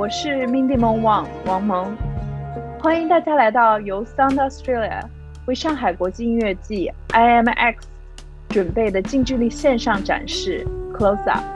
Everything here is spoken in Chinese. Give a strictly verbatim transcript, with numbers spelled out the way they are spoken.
我是 Mindy Meng Wang 王蒙，欢迎大家来到由 Sound Australia 为上海国际音乐季 I M X 准备的近距离线上展示 Close Up。